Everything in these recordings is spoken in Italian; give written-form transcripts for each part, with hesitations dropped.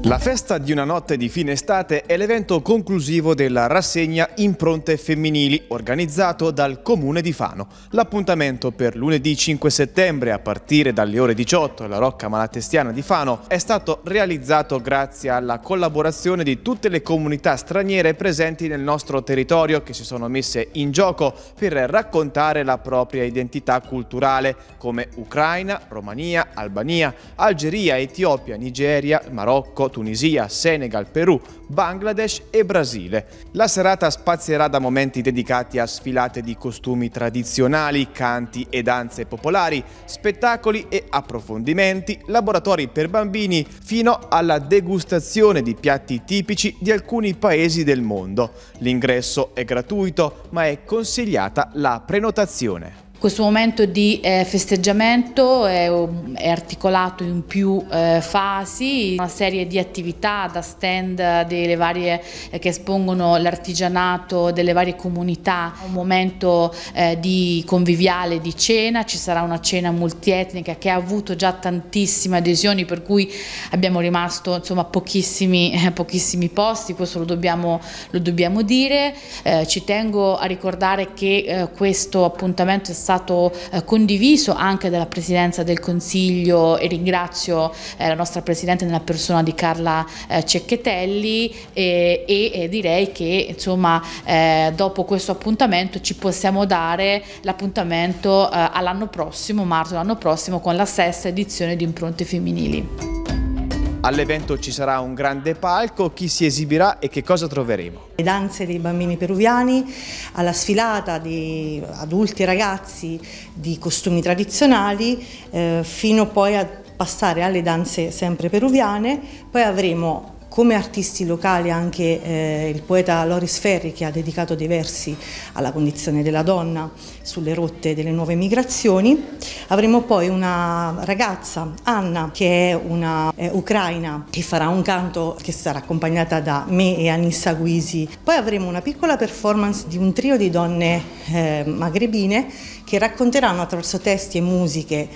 La festa di una notte di fine estate è l'evento conclusivo della rassegna Impronte Femminili organizzato dal Comune di Fano. L'appuntamento per lunedì 5 settembre a partire dalle ore 18 alla Rocca Malatestiana di Fano è stato realizzato grazie alla collaborazione di tutte le comunità straniere presenti nel nostro territorio che si sono messe in gioco per raccontare la propria identità culturale come Ucraina, Romania, Albania, Algeria, Etiopia, Nigeria, Marocco, Tunisia, Senegal, Perù, Bangladesh e Brasile. La serata spazierà da momenti dedicati a sfilate di costumi tradizionali, canti e danze popolari, spettacoli e approfondimenti, laboratori per bambini, fino alla degustazione di piatti tipici di alcuni paesi del mondo. L'ingresso è gratuito, ma è consigliata la prenotazione. Questo momento di festeggiamento è articolato in più fasi, una serie di attività da stand delle varie, che espongono l'artigianato delle varie comunità, un momento di conviviale di cena, ci sarà una cena multietnica che ha avuto già tantissime adesioni, per cui abbiamo rimasto insomma pochissimi posti, questo lo dobbiamo dire. Ci tengo a ricordare che questo appuntamento è stato condiviso anche dalla Presidenza del Consiglio e ringrazio la nostra Presidente nella persona di Carla Cecchettelli e direi che insomma dopo questo appuntamento ci possiamo dare l'appuntamento all'anno prossimo, marzo dell'anno prossimo, con la 6ª edizione di Impronte Femminili. All'evento ci sarà un grande palco, chi si esibirà e che cosa troveremo? Le danze dei bambini peruviani, alla sfilata di adulti e ragazzi di costumi tradizionali, fino poi a passare alle danze sempre peruviane. Poi avremo come artisti locali anche il poeta Loris Ferri, che ha dedicato dei versi alla condizione della donna sulle rotte delle nuove migrazioni. Avremo poi una ragazza, Anna, che è una ucraina, che farà un canto che sarà accompagnata da me e Anissa Guisi. Poi avremo una piccola performance di un trio di donne magrebine che racconteranno attraverso testi e musiche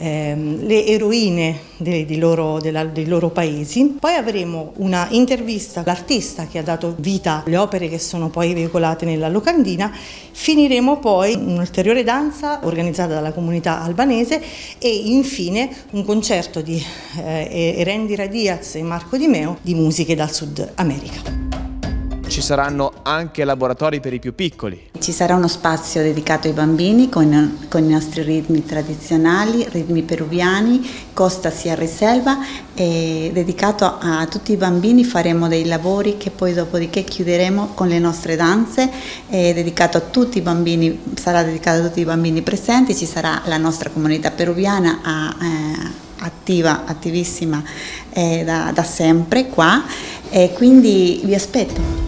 le eroine dei loro paesi. Poi avremo una intervista all'artista che ha dato vita alle opere che sono poi veicolate nella locandina. Finiremo poi un'ulteriore danza organizzata dalla comunità albanese e infine un concerto di Erendira Diaz e Marco Di Meo di musiche dal Sud America. Ci saranno anche laboratori per i più piccoli. Ci sarà uno spazio dedicato ai bambini con i nostri ritmi tradizionali, ritmi peruviani, Costa Sierra e Selva, e dedicato a tutti i bambini faremo dei lavori che poi dopodiché chiuderemo con le nostre danze, dedicato a tutti i bambini, sarà dedicato a tutti i bambini presenti, ci sarà la nostra comunità peruviana attivissima da sempre qua, e quindi vi aspetto.